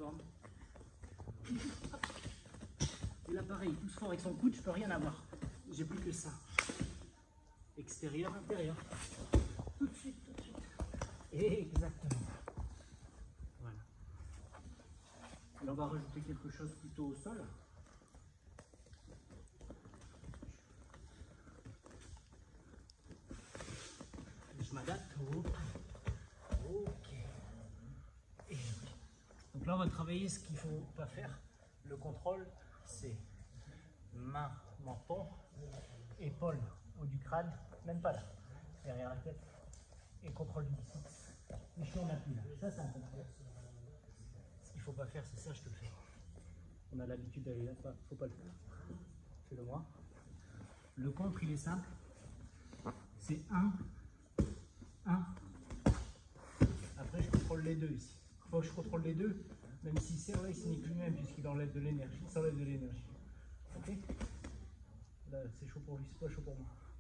plateforme. Et là pareil, il pousse fort avec son coude, je peux rien avoir. J'ai plus que ça. Extérieur, intérieur. Tout de suite, tout de suite. Exactement. Voilà. Et on va rajouter quelque chose plutôt au sol. Je m'adapte. Ok. Et oui. Donc là, on va travailler ce qu'il ne faut pas faire. Le contrôle, c'est main, menton, épaule haut du crâne, même pas là, derrière la tête, et contrôle du biceps. Mais je suis en appui là, ça c'est un contrôle. Ce qu'il ne faut pas faire, c'est ça, je te le fais. On a l'habitude d'aller là, il ne faut pas le faire. Fais-le moi. Le contre, il est simple. C'est 1, 1. Après, je contrôle les deux ici. Il faut que je contrôle les deux, même si c'est vrai, ce n'est plus le même puisqu'il enlève de l'énergie. Il s'enlève de l'énergie. Ok? Là, c'est chaud pour lui, c'est pas chaud pour moi.